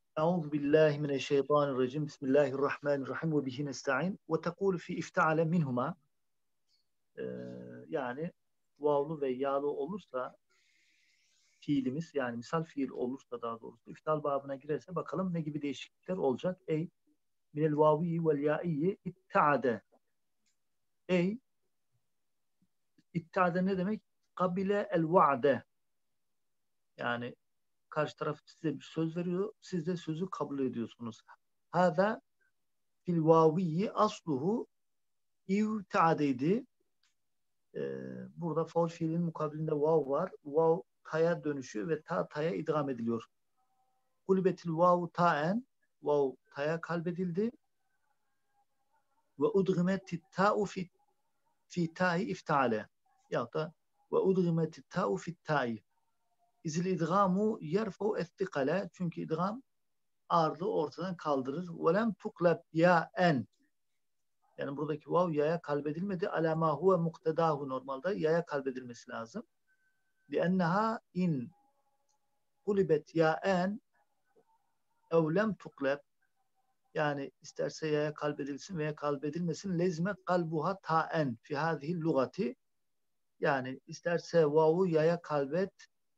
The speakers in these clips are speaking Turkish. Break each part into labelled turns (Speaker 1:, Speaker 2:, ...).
Speaker 1: Euzu billahi mineşşeytanirracim. Bismillahirrahmanirrahim ve bihi nestaîn. Ve tekûlü fi ifta'ale minhuma. Yani vavlu ve yağlı olursa fiilimiz, yani misal fiil olursa, daha doğrusu iftal babına girerse bakalım ne gibi değişiklikler olacak. Ey minel vaviyi vel ya'iyyi itta'ade. Ey itta'ade ne demek? Kabile el va'de. Yani karşı taraf size bir söz veriyor, siz de sözü kabul ediyorsunuz. Hâzâ fil vaviyyi asluhu İvtadeydi. Burada faul fiilin mukabilinde vav var. Vav ta'ya dönüşü ve ta'ya idgam ediliyor. Kulbetil vavu ta'en, vav ta'ya kalbedildi. Ve udgimetit ta'u fi ta'i iftale. Ya da ve udgimetit ta'u fi ta'i. İzil idgamu yerfu ettikale. Çünkü idgam ağırlığı ortadan kaldırır. Ve lem tukleb ya'en. Yani buradaki vav yaya kalbedilmedi. Ala ma huve muktedahu, normalde yaya kalbedilmesi lazım. لأنها إن قلبت ياءً أو لم تقلب, yani isterse yaya kalbedilsin veya kalbedilmesin, lezme kalbuha ta'en fi hâzihi lugati, yani isterse vavu yaya kalbet,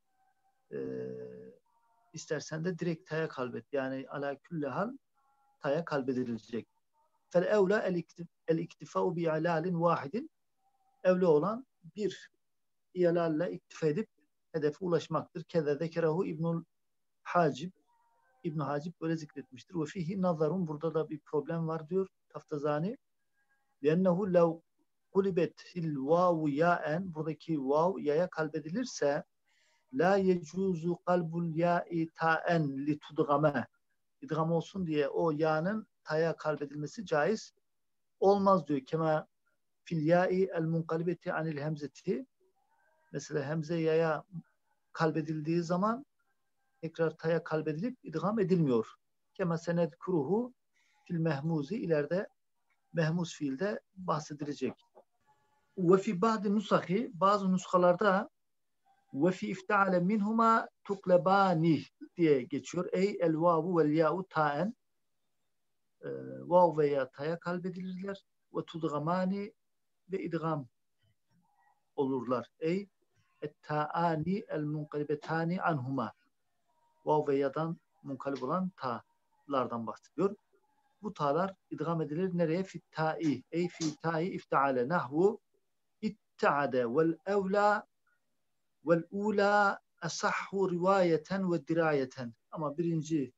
Speaker 1: istersen de direkt ta'ya kalbet, yani ala külli hal ta'ya kalbedilecek. Fel evla el iktifa'u bi ilalin vahidin, evli olan bir ilalle iktifa edip hedefe ulaşmaktır. Keze zekerehu İbnül Hacib, İbn Hacib böyle zikretmiştir. Ve fihi nazarun, burada da bir problem var diyor Taftazani. Lennehu lev kulibetil vavu ya'en, buradaki vav yaya kalbedilirse la yecuzu kalbul ya'i ta'en li tudgame, idgam olsun diye o ya'nın ta'ya kalbedilmesi caiz olmaz diyor. Kema fil ya'i el munkalibeti anil hemzeti, mesela hemze yaya kalbedildiği zaman tekrar ta'ya kalbedilip idgam edilmiyor. Kema senedkuruhu fil mehmuzi, ileride mehmuz fiilde bahsedilecek. Ve fi ba'di nusahi, bazı nuskalarda ve fi ifta'ale minhuma tuklebani diye geçiyor. Ey el vavu vel ya'u ta'en, vav veya ta'ya kalbedilirler. Ve tudgamani, ve idgam olurlar. Ey et ta'ani el munkalibetani anhuma, vav ve ya'dan munkalib olan ta'lardan bahsediyor. Bu ta'lar idgam edilir. Nereye? Fitta'i. Ey fitta'i ifta'ale. Nahvu itta'ade vel evla vel ula asahhu rivayeten ve dirayeten. Ama birinci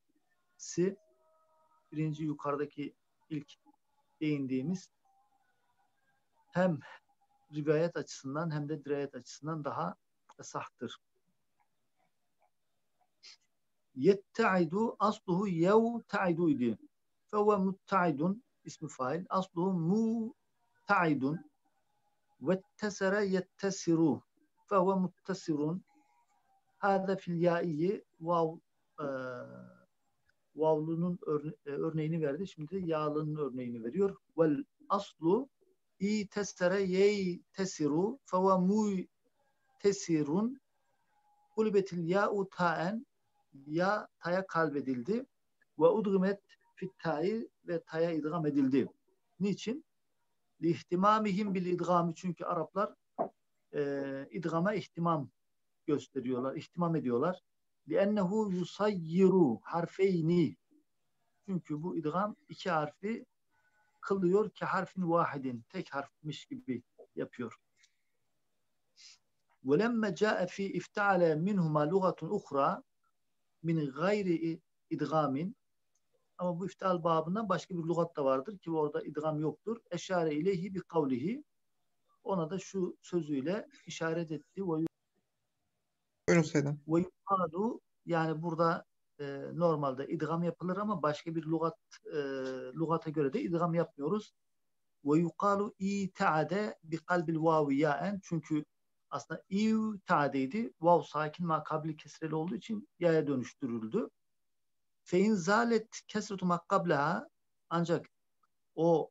Speaker 1: yukarıdaki ilk değindiğimiz hem rivayet açısından hem de dirayet açısından daha sahtır. Yetta'idu asluhu yevta'idu idi. Feve mutta'idun, ismi fail. Asluhu mutta'idun. Vettesere yettesiru. Feve muttasirun. Hâze fil yâiyyi, vavlunun örneğini verdi. Şimdi yağlının örneğini veriyor. Vel aslu İtestere yeytesiru feve muytesirun. Kulbetil ya'u ta'en, ya ta'ya kalbedildi. Ve udgimet fit ta'i, ve ta'ya idgam edildi. Niçin? Lihtimamihim bil idgami, çünkü Araplar idgama ihtimam gösteriyorlar, ihtimam ediyorlar. Li'ennehu yusayyiru harfeyni, çünkü bu idgam iki harfi kılıyor ki harfin vahidin, tek harfmiş gibi yapıyor. وَلَمَّ جَاءَ فِي اِفْتَعَلَ مِنْهُمَا لُغَةٌ اُخْرَى min gayri idgamin, ama bu iftal babından başka bir lügat da vardır ki orada idgam yoktur. Eşare ileyhi bi kavlihi, ona da şu sözüyle işaret etti.
Speaker 2: Buyurun Seydem.
Speaker 1: Ve yukalu, yani burada normalde idgam yapılır ama başka bir lügata göre de idgam yapmıyoruz. Ve yukalu ita'ade bi kalbil vavi ya'en, çünkü aslında i'ta'deydi. Vav sakin makabli kesreli olduğu için ya'ya dönüştürüldü. Fein zalet kesretu makkableha, ancak o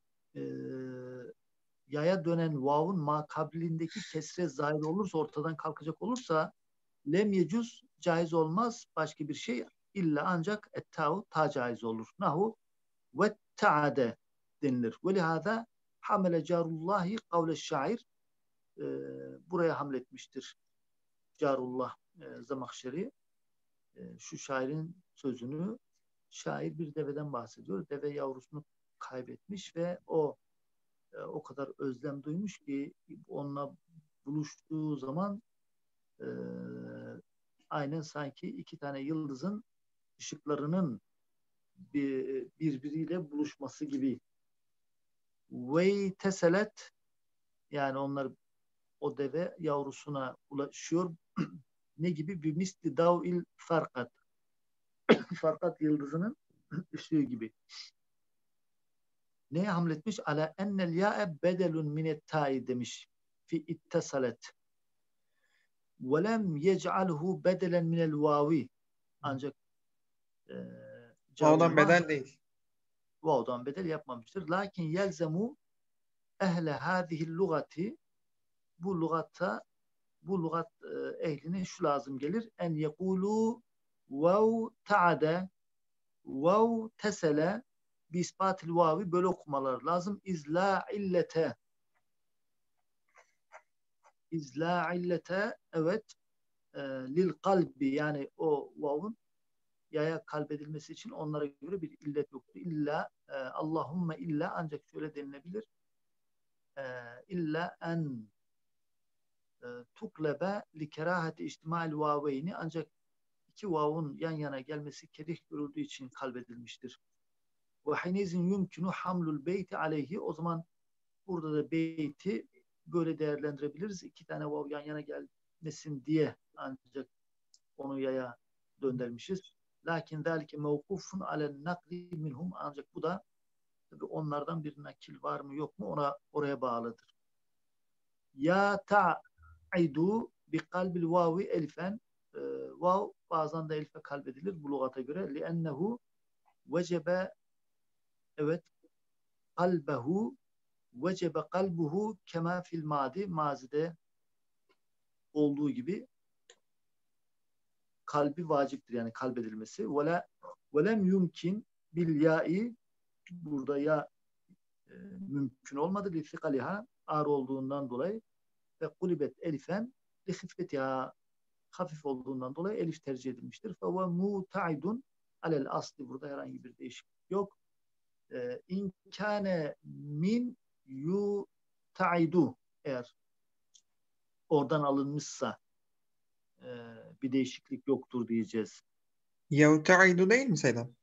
Speaker 1: yaya dönen vavun makablindeki kesre zahir olursa, ortadan kalkacak olursa, lem yecuz, caiz olmaz başka bir şey. İlla ancak etta'u ta caiz olur. Nahu ve ta'ade denilir. Ve lihada hamele carullahi kavle şair. Buraya hamletmiştir Carullah Zamakşeri. Şu şairin sözünü, şair bir deveden bahsediyor. Deve yavrusunu kaybetmiş ve o kadar özlem duymuş ki onunla buluştuğu zaman aynen sanki iki tane yıldızın ışıklarının birbiriyle buluşması gibi. Ve teselet, yani onlar, o deve yavrusuna ulaşıyor. Ne gibi? Bir misli dav'il farkat. Farkat yıldızının ışığı gibi. Neye hamletmiş? Ala ennel ya'e bedelun minet ta'i demiş. Fi ittesalet. Ve lem yec'alhu bedelen minel vavi. Ancak
Speaker 2: Vav'dan
Speaker 1: Carullah
Speaker 2: bedel değil.
Speaker 1: vav'dan bedel yapmamıştır. Lakin yelzemu ehle hâzihil lugati, bu lügat ehline şu lazım gelir. En yekulu vav ta'ade vav tesele bi ispatil vavi, böyle okumalar lazım. İzla illete, evet, lil kalbi, yani o vavun yaya kalbedilmesi için onlara göre bir illet yoktur. İlla Allahümme illa, ancak şöyle denilebilir. İlla en tuklebe li kerahati içtima'il vaveyni, ancak iki vavun yan yana gelmesi kerih görüldüğü için kalbedilmiştir. Ve hinezin yumkinu hamlul beyti aleyhi, o zaman burada da beyti böyle değerlendirebiliriz. İki tane vav yan yana gelmesin diye ancak onu yaya döndürmüşüz. Lakin zalike mevkufun alen nakli minhum, ancak bu da tabii onlardan bir nakil var mı yok mu oraya bağlıdır. Ya ta'idu bi kalbil vavi elifen, vav bazen de elife kalbedilir bu lugata göre. Liennehu vecebe, evet, kalbehu vecebe kalbuhu kema fil madi, mazide olduğu gibi kalbi vaciptir, yani kalbedilmesi. Velem yumkin bil ya'i, burada ya mümkün olmadı. Lifikaliha, ağır olduğundan dolayı. Ve kulibet elifen lihifetiha, hafif olduğundan dolayı elif tercih edilmiştir. Fe ve muta'idun alel asli, burada herhangi bir değişiklik yok. İnkâne min yutaidu, eğer oradan alınmışsa bir değişiklik yoktur diyeceğiz.
Speaker 2: Yevta'idu değil mi Seydam?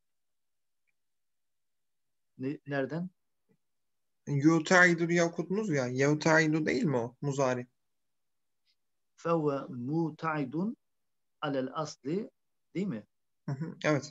Speaker 1: Nereden?
Speaker 2: Yuta'idu diye okudunuz ya. Yevta'idu değil mi o? Muzari.
Speaker 1: Feve muta'idun alel asli, değil mi?
Speaker 2: Hı hı, evet.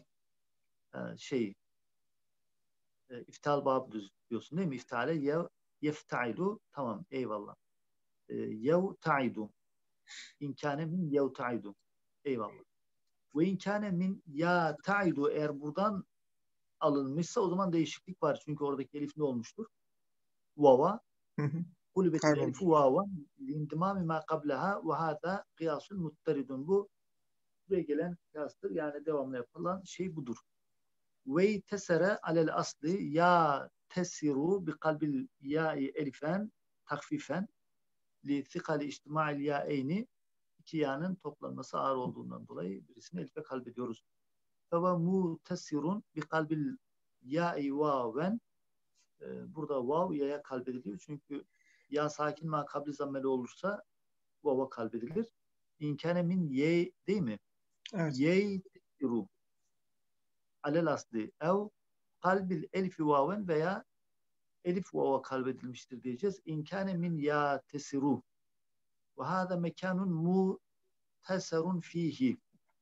Speaker 1: İftal babı diyorsun değil mi? İftale yeftailu, tamam, eyvallah. Yevtaidu, inkâne min yevtaidu, eyvallah. Ve inkâne min ya taidu, eğer buradan alınmışsa o zaman değişiklik var. Çünkü oradaki elif ne olmuştur? Vava. Kulübetin
Speaker 2: Kaybolmuş.
Speaker 1: elifi vava lindimami ma qablaha ve hâzâ kıyasul mutteridun. Bu buraya gelen kıyastır. Yani devamlı yapılan şey budur. Ve tesere alel asli ya tesiru bi kalbil ya'i elifen takfifen li thikali içtima'il ya'eyni, iki ya'nın toplanması ağır olduğundan dolayı birisini elife kalbediyoruz. Ve mutesirun bi kalbil ya'i vaven, burada vav ya'ya kalbediliyor. Çünkü ya sakin ma kabli zammeli olursa vava kalbedilir. İnkâne min ye, değil mi?
Speaker 2: Evet.
Speaker 1: Ye tesiru alel asli ev kalbil elifi vaven, veya elif vava kalbedilmiştir diyeceğiz. İnkâne min ya tesiru ve hâzâ mekanun muteserun fihi,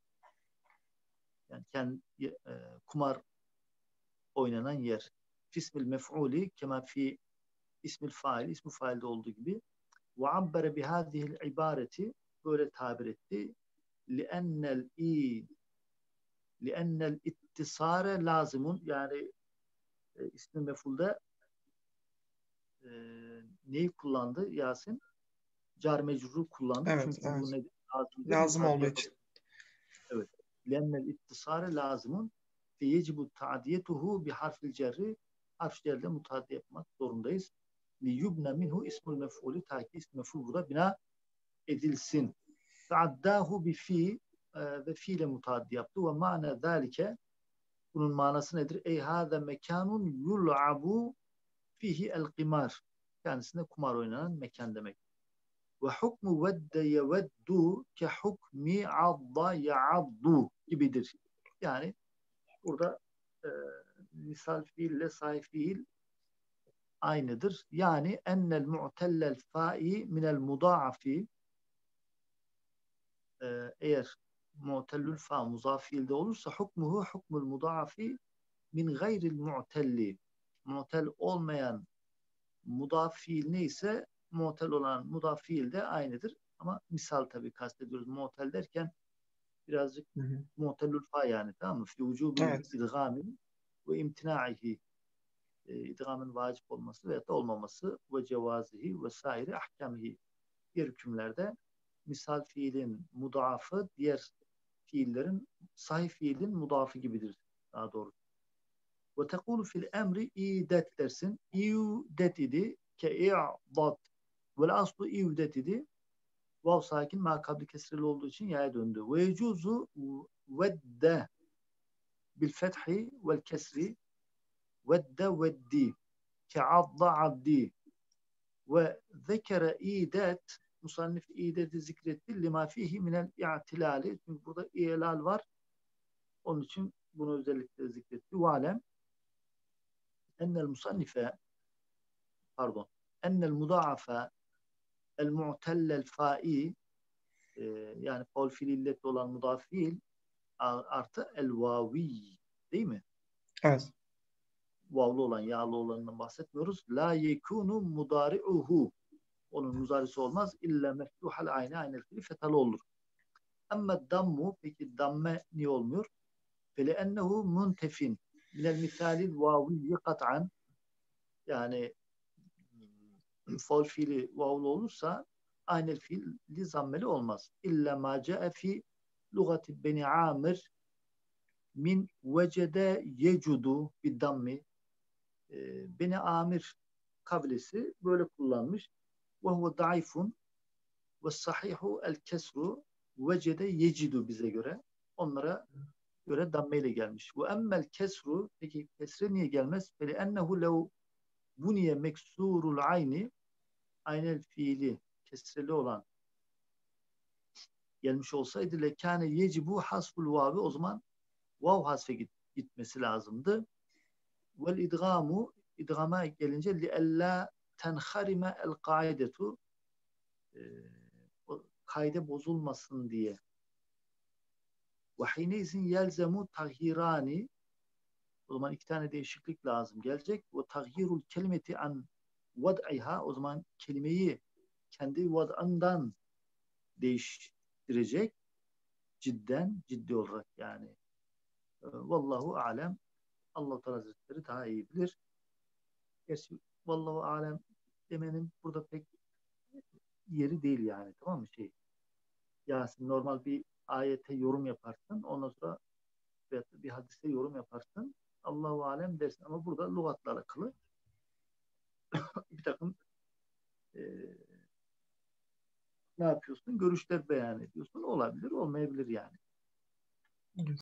Speaker 1: yani kumar oynanan yer. Fismil mef'uli kema fi ismil fail, ismi failde olduğu gibi. Ve abbere bihâzihil ibareti, böyle tabir etti. Li'ennel ittisare lazimun, yani ismi mef'ulde neyi kullandı Yasin? Car mecruru kullandı.
Speaker 2: Evet,
Speaker 1: Çünkü bu
Speaker 2: evet.
Speaker 1: ne lazımdır?
Speaker 2: Lazım
Speaker 1: Mutabık
Speaker 2: olduğu
Speaker 1: yapabilir.
Speaker 2: için.
Speaker 1: Evet. Lennel ittisare lazımın ve yecibu ta'diyetuhu bi harfil cerri, harf cerle mutaddi yapmak zorundayız. Li yubne minhu ismul mef'ulü, ta ki ism mef'ul burada bina edilsin. Feaddahu bi fi, ve fiile mutaddi yaptı. Ve ma'ne zâlike, bunun manası nedir? Ey hâze mekanun yul'abu fihi el qimar. Kendisinde kumar oynanan mekan demek. Ve hukmu vedde yeveddu ke hukmi adda ya'addu gibidir. Yani burada misal fiille sahih fiil aynıdır. Yani ennel mu'tellel fa'i minel mudaafi, eğer mu'tellül fa muzaf fiilde olursa hukmuhu hukmul mudaafi min gayril mu'telli. Mu'tel olmayan mudaf fiil neyse mu'tel olan mudaf fiil de aynıdır. Ama misal tabii kastediyoruz. Mu'tel derken birazcık mu'tellül fa yani, tamam mı? Fi vücubil
Speaker 2: Evet.
Speaker 1: idgamin ve imtinaihi, idgamın vacip olması veya da olmaması ve cevazihi ve sairi ahkamihi. Diğer hükümlerde misal fiilin mudafı diğer fiillerin sahih fiilin mudafı gibidir daha doğrusu. Ve tekulu fil emri idet dersin. İudet idi ke i'dat. Vel aslu iudet idi. Vav sakin ma kabli kesreli olduğu için yaya döndü. Ve yecuzu vedde bil fethi vel kesri vedde veddi ke adda addi. Ve zekere idet, musannif ideti zikretti lima fihi minel i'tilali. Çünkü burada i'lal var. Onun için bunu özellikle zikretti. Ve alem ennel musannife, pardon, ennel mudaafe el mu'tellel fa'i, yani faul fiil illetli olan mudaf fiil artı el vavi, değil mi?
Speaker 2: Evet.
Speaker 1: Vavlu olan, yağlı olanından bahsetmiyoruz. La yekunu mudari'uhu, onun muzarisi olmaz. İlla meftuhal ayni, aynel fiili fetalı olur. Ama dammu, peki damme niye olmuyor? Fele ennehu muntefin minel misalil vaviyyi kat'an, yani faul fiili vavlu olursa aynel fiili zammeli olmaz. İlla ma ca'e fi lugati beni amir min vecede yecudu bir dammi. Beni amir kabilesi böyle kullanmış. Ve huve daifun ve sahihu el kesru vecede yecidu bize göre. Onlara göre dammeyle gelmiş. Ve emmel kesru, peki kesre niye gelmez? Feli ennehu lev buniye meksurul ayni, aynel fiili kesreli olan gelmiş olsaydı lekâne yecibu hasful vavi, o zaman vav hasfe gitmesi lazımdı. Vel idgamu, idgama gelince li ella tenharime el kaidetu, kaide bozulmasın diye. Ve hineyzin yelzemu taghirani, o zaman iki tane değişiklik lazım gelecek. Ve taghirul kelimeti an vad'iha, o zaman kelimeyi kendi vad'ından değiştirecek. Cidden, ciddi olarak yani. Vallahu alem. Allah-u Teala Hazretleri daha iyi bilir. Gerçi vallahu alem demenin burada pek yeri değil yani, tamam mı? Yasin, normal bir ayete yorum yaparsın, ondan sonra bir hadise yorum yaparsın, Allahu alem dersin, ama burada lügatla alakalı bir takım e, ne yapıyorsun? Görüşler beyan ediyorsun. Olabilir, olmayabilir yani.